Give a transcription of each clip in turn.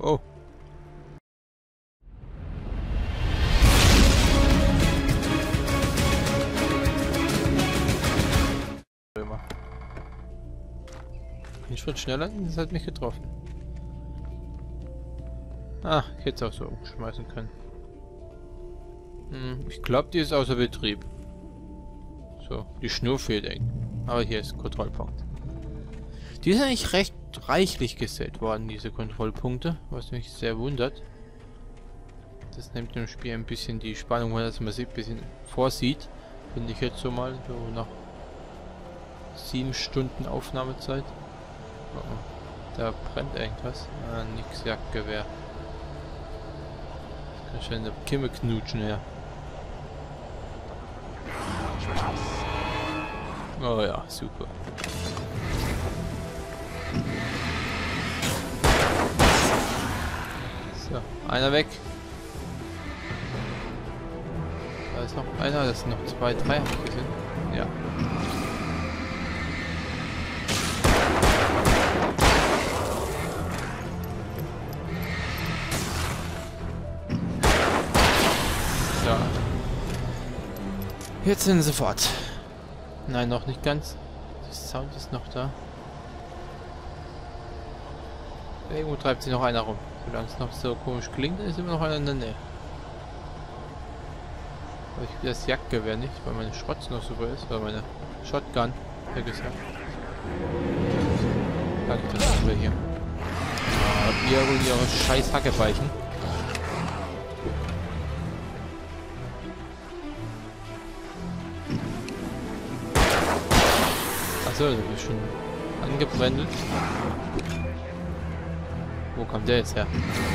Oh. Ein Schritt schneller, das hat mich getroffen. Ah, ich hätte es auch so umschmeißen können. Ich glaube, die ist außer Betrieb. So, die Schnur fehlt eng. Aber hier ist Kontrollpunkt. Die sind eigentlich recht reichlich gesät worden, diese Kontrollpunkte, was mich sehr wundert. Das nimmt dem Spiel ein bisschen die Spannung, weil das man sich ein bisschen vorsieht. Finde ich jetzt so mal, so nach 7 Stunden Aufnahmezeit. Oh, da brennt irgendwas. Ah, nix, Jagdgewehr. Das kann schon eine Kimme knutschen, ja. Oh ja, super. So, einer weg. Da ist noch einer, das sind noch 2, 3, habe ich gesehen. Ja. So. Jetzt sind sie fort. Nein, noch nicht ganz. Der Sound ist noch da. Irgendwo treibt sich noch einer rum. Solange es noch so komisch klingt, ist immer noch einer in der Nähe. Aber ich will das Jagdgewehr nicht, weil meine Schrotz noch super ist, weil meine Shotgun, ja gesagt. Halt das haben wir hier. Ihr und ihre scheiß Hackebeichen. Achso, du bist schon angebrändelt. Wo kommt der jetzt her?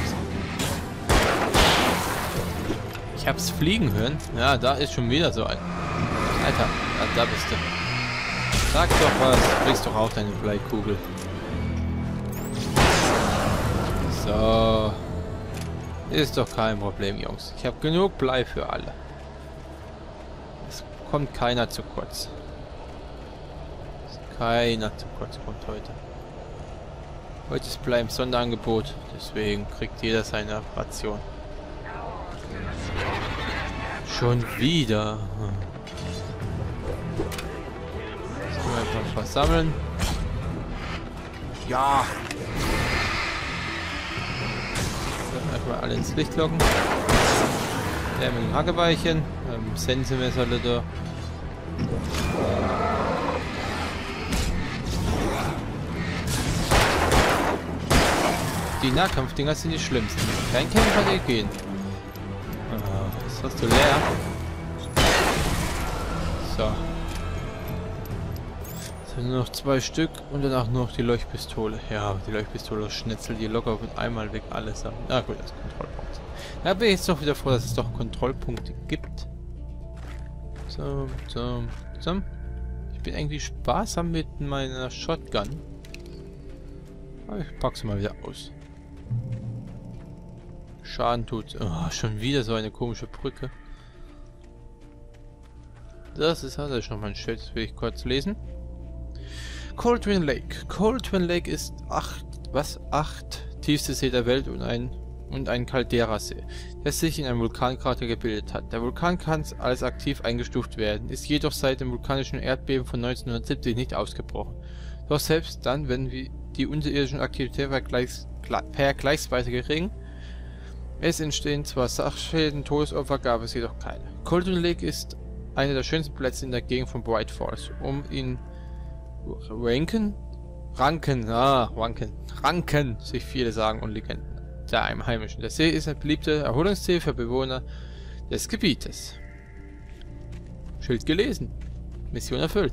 Ich hab's fliegen hören. Ja, da ist schon wieder so ein. Alter, ja, da bist du. Sag doch was, du kriegst doch auch deine Bleikugel. So. Ist doch kein Problem, Jungs. Ich habe genug Blei für alle. Es kommt keiner zu kurz. Keiner zu kurz kommt heute. Heute ist Blei im Sonderangebot, deswegen kriegt jeder seine Ration. Schon wieder. Jetzt können wir einfach versammeln. Ja. So, einfach alle ins Licht locken. Der mit dem Hackebeichen, Sensemesser da. Die Nahkampfdinger sind die schlimmsten. Kein Kämpfer, die gehen. Das hast du leer. So. Es sind nur noch 2 Stück und danach nur noch die Leuchtpistole. Ja, die Leuchtpistole schnetzelt die locker mit einmal weg alles an. Na gut, das ist Kontrollpunkt. Da bin ich jetzt doch wieder froh, dass es doch Kontrollpunkte gibt. So. Ich bin irgendwie sparsam mit meiner Shotgun. Aber ich pack sie mal wieder aus. Schaden tut. Oh, schon wieder so eine komische Brücke. Das ist also schon mein Schild. Das will ich kurz lesen. Cold Twin Lake. Cold Twin Lake ist 8 tiefste See der Welt und ein Caldera-See, der sich in einem Vulkankrater gebildet hat. Der Vulkan kann als aktiv eingestuft werden, ist jedoch seit dem vulkanischen Erdbeben von 1970 nicht ausgebrochen. Doch selbst dann, wenn die unterirdischen Aktivität vergleichsweise gering, es entstehen zwar Sachschäden, Todesopfer gab es jedoch keine. Cold Twin Lake ist einer der schönsten Plätze in der Gegend von Bright Falls. Um ihn ranken sich viele Sagen und Legenden der Einheimischen. Der See ist ein beliebter Erholungsziel für Bewohner des Gebietes. Schild gelesen. Mission erfüllt.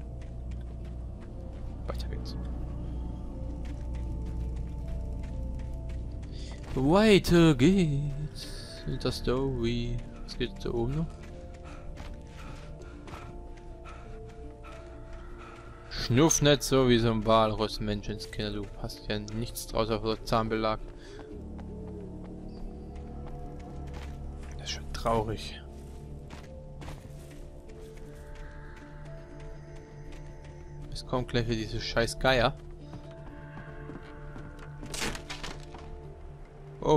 Weiter geht's. Weiter geht's. Mit der Story. Was geht da oben noch? Schnuff nicht so wie so ein Walross, Menschenskinder. Du hast ja nichts draus auf der Zahnbelag. Das ist schon traurig. Es kommt gleich für diese scheiß Geier. Oh.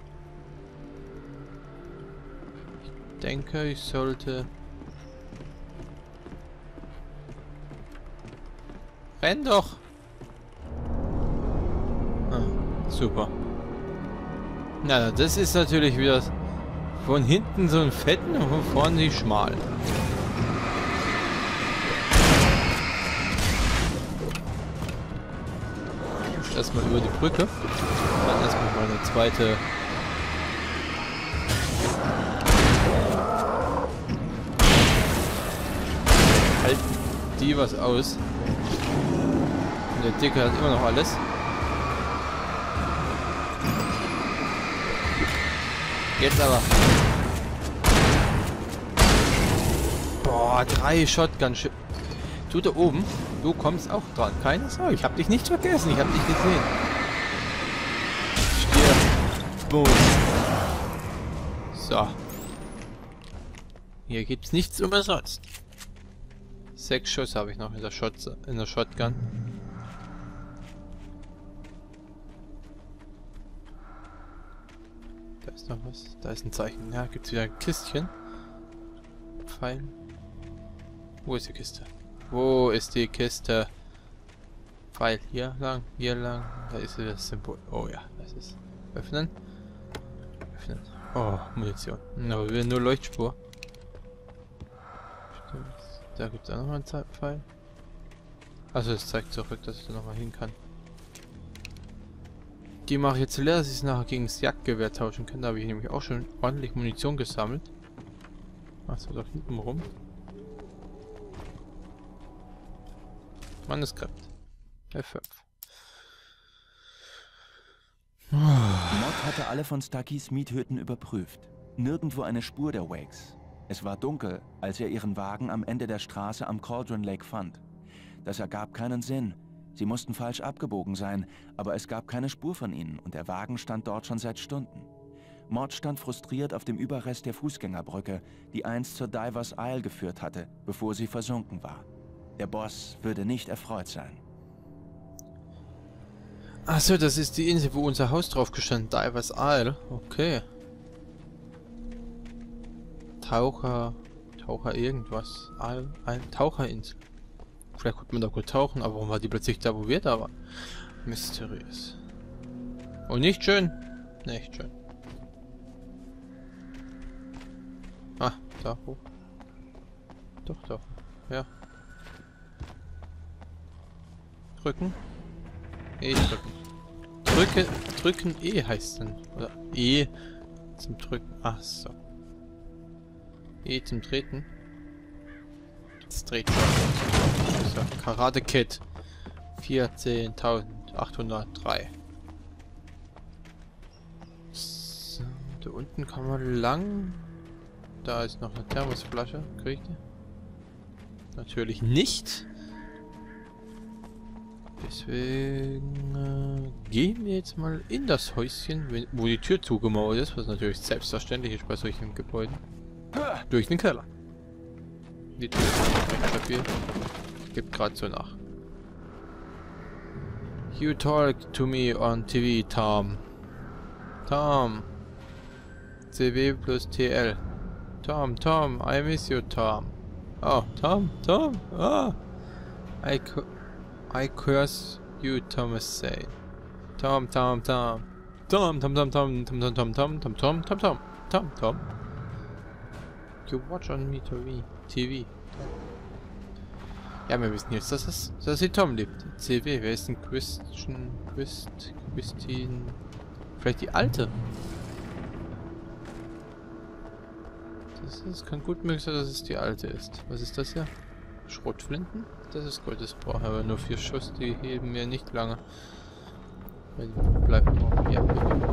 Ich denke, ich sollte... Renn doch! Ah, super. Na, das ist natürlich wieder von hinten so ein fetten und von vorne die schmal. Erstmal über die Brücke. Dann erstmal mal eine zweite. Halten die was aus. Und der Dicke hat immer noch alles. Jetzt aber. Boah, 3 Shotgun. Du da oben, du kommst auch dran. Keine Sorge, ich hab dich nicht vergessen, ich hab dich gesehen. Stirb. Boom. So. Hier gibt's nichts umsonst. 6 Schuss habe ich noch in der Shotgun. Da ist noch was. Da ist ein Zeichen. Ja, gibt's wieder ein Kistchen. Pfeil. Wo ist die Kiste? Wo ist die Kiste? Pfeil. Hier lang, hier lang. Da ist das Symbol. Oh ja, das ist. Öffnen. Öffnen. Oh, Munition. Aber wir nur Leuchtspur. Stimmt. Da gibt es auch nochmal einen Pfeil. Also es zeigt zurück, dass ich da nochmal hin kann. Die mache ich jetzt leer, dass ich es nachher gegen das Jagdgewehr tauschen kann. Da habe ich nämlich auch schon ordentlich Munition gesammelt. Achso, da hinten rum. Manuskript. F5. Mott hatte alle von Stuckys Miethütten überprüft. Nirgendwo eine Spur der Wakes. Es war dunkel, als er ihren Wagen am Ende der Straße am Cauldron Lake fand. Das ergab keinen Sinn. Sie mussten falsch abgebogen sein, aber es gab keine Spur von ihnen und der Wagen stand dort schon seit Stunden. Mott stand frustriert auf dem Überrest der Fußgängerbrücke, die einst zur Divers Isle geführt hatte, bevor sie versunken war. Der Boss würde nicht erfreut sein. Achso, das ist die Insel, wo unser Haus drauf gestanden. Divers Isle. Okay. Taucher irgendwas. Taucherinsel. Vielleicht konnte man da gut tauchen, aber warum war die plötzlich da, wo wir da waren? Mysteriös. Oh, nicht schön. Nicht schön. Ah, da hoch. Doch, doch. Ja. Drücken. E drücken. Drücken E heißt dann. Oder E zum Drücken. Ach so. E zum Treten. Jetzt dreht so, Karate Kid. 14.803. So, da unten kann man lang. Da ist noch eine Thermosflasche. Krieg ich die? Natürlich nicht. Deswegen gehen wir jetzt mal in das Häuschen, wo die Tür zugemauert ist, was natürlich selbstverständlich ist bei solchen Gebäuden. Durch den Keller. Die Tür ist recht stabil. Gibt gerade so nach. You talk to me on TV, Tom. Tom. CW plus TL. Tom, I miss you, Tom. Oh, Tom. Ah. I curse you, Thomas say. Tom. You watch on me TV. Ja, wir wissen jetzt, dass sie Tom liebt. CW, wer ist denn Christine? Vielleicht die alte? Das kann gut möglich sein, dass es die alte ist. Was ist das hier? Schrotflinten? Das ist gut, das brauchen aber nur 4 Schuss, die heben mir nicht lange. Bleibt noch hier.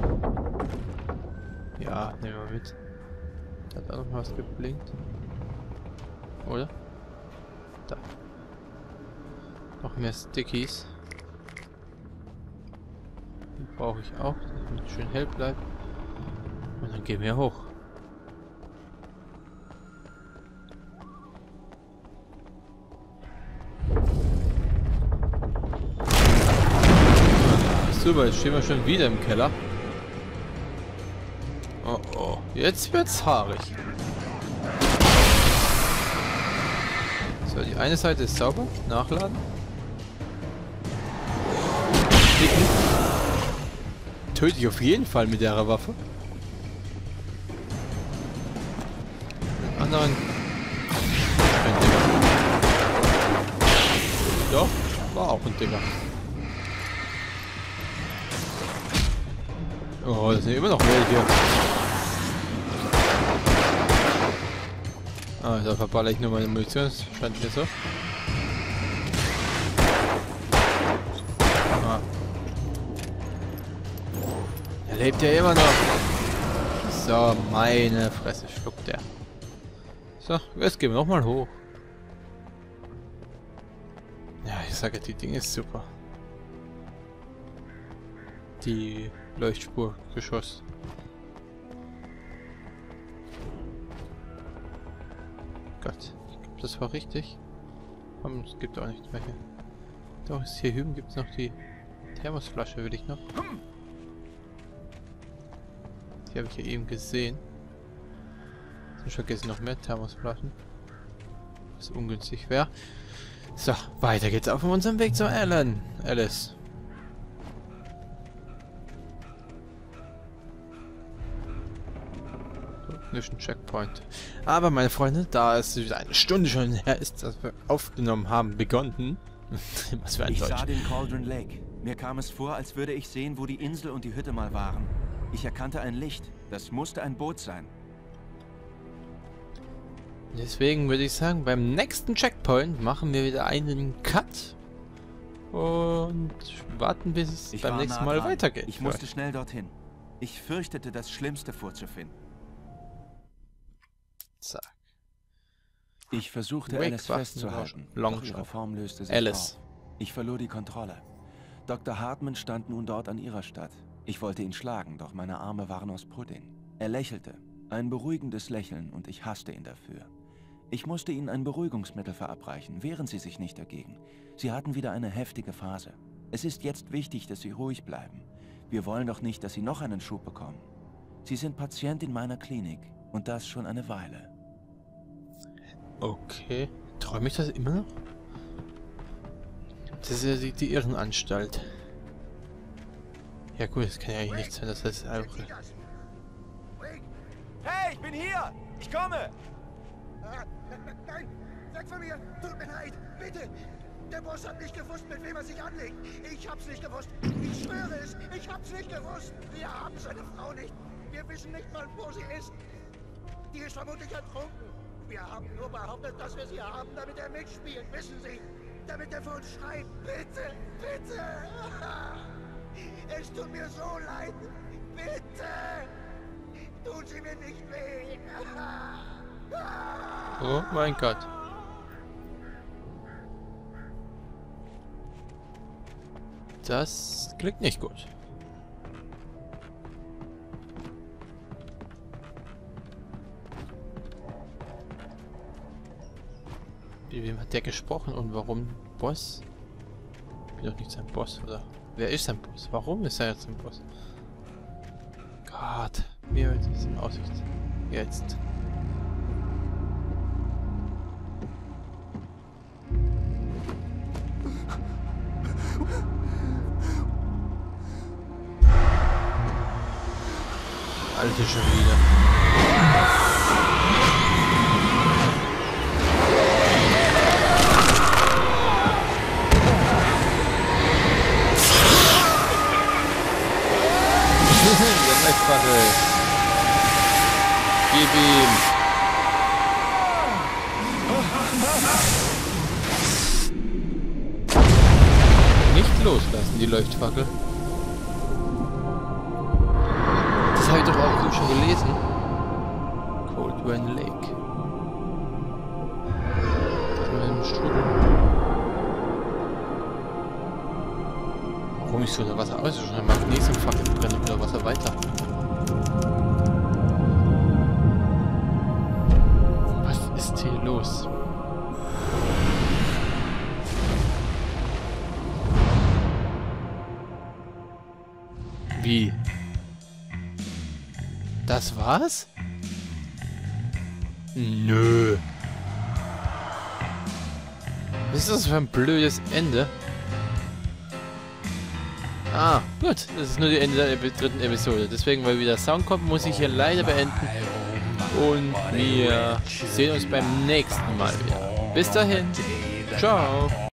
Ja, nehmen wir mit. Da hat auch noch was geblinkt. Oder? Da. Noch mehr Stickies. Die brauche ich auch, damit es schön hell bleibt. Und dann gehen wir hoch. Super, jetzt stehen wir schon wieder im Keller. Oh oh, jetzt wird's haarig. So, die eine Seite ist sauber. Nachladen. Klicken. Töte ich auf jeden Fall mit der Waffe. Den anderen. Ein Dinger. Doch, war auch ein Dinger. Oh, das sind immer noch welche. Ah, da verballer ich nur meine Munition, das scheint mir so. Ah. Er lebt ja immer noch. So, meine Fresse, schluckt der. So, jetzt gehen wir nochmal hoch. Ja, ich sage, die Ding ist super. Die Leuchtspurgeschoss. Gott, ich glaube, das war richtig. Aber es gibt auch nichts mehr hier. Doch, hier hüben gibt es noch die Thermosflasche, will ich noch. Die habe ich ja eben gesehen. Ich vergesse noch mehr Thermosflaschen. Was ungünstig wäre. So, weiter geht's auf unserem Weg zu Alice. Nicht ein Checkpoint. Aber meine Freunde, da es wieder eine Stunde schon her ist, dass wir aufgenommen haben, begonnen. Was für ein Ich Deutsch. sah den Cauldron Lake. Mir kam es vor, als würde ich sehen, wo die Insel und die Hütte mal waren. Ich erkannte ein Licht. Das musste ein Boot sein. Deswegen würde ich sagen, beim nächsten Checkpoint machen wir wieder einen Cut. Und warten, bis es beim nächsten Mal weitergeht. Ich musste schnell dorthin. Ich fürchtete, das Schlimmste vorzufinden. Zack. Ich versuchte, Alice festzuhalten, doch ihre Form löste sich auf. Ich verlor die Kontrolle. Dr. Hartman stand nun dort an ihrer Stadt. Ich wollte ihn schlagen, doch meine Arme waren aus Pudding. Er lächelte. Ein beruhigendes Lächeln, und ich hasste ihn dafür. Ich musste ihnen ein Beruhigungsmittel verabreichen. Wehren Sie sich nicht dagegen. Sie hatten wieder eine heftige Phase. Es ist jetzt wichtig, dass Sie ruhig bleiben. Wir wollen doch nicht, dass Sie noch einen Schub bekommen. Sie sind Patient in meiner Klinik. Und das schon eine Weile. Okay. Träume ich das immer noch? Das ist ja die Irrenanstalt. Ja gut, das kann ja eigentlich nicht sein, dass das einfach... Hey, ich bin hier! Ich komme! Nein! Weg von mir! Tut mir leid! Bitte! Der Boss hat nicht gewusst, mit wem er sich anlegt. Ich hab's nicht gewusst. Ich schwöre es. Ich hab's nicht gewusst. Wir haben seine Frau nicht. Wir wissen nicht mal, wo sie ist. Die ist vermutlich ertrunken. Wir haben nur behauptet, dass wir sie haben, damit er mitspielt. Wissen Sie? Damit er für uns schreit. Bitte! Bitte! Es tut mir so leid. Bitte! Tun Sie mir nicht weh. Oh mein Gott. Das klingt nicht gut. Mit wem hat der gesprochen und warum Boss? Ich bin doch nicht sein Boss, oder? Wer ist sein Boss? Warum ist er jetzt ein Boss? Gott, mir wird es in Aussicht. Jetzt. Alte schon wieder. Der Messwaffe. Gib ihm. Nicht loslassen, die Leuchtfackel. Das habe ich doch auch schon gelesen. Cauldron Lake. Das mit dem Strudel. Warum ich so unter Wasser aus? Schon ein Magnesiumfackel brennt unter Wasser weiter. Was ist hier los? Wie? Das war's? Nö. Was ist das für ein blödes Ende? Ah, gut. Das ist nur die Ende der dritten Episode. Deswegen, weil wieder Sound kommt, muss ich hier leider beenden. Und wir sehen uns beim nächsten Mal wieder. Bis dahin. Ciao.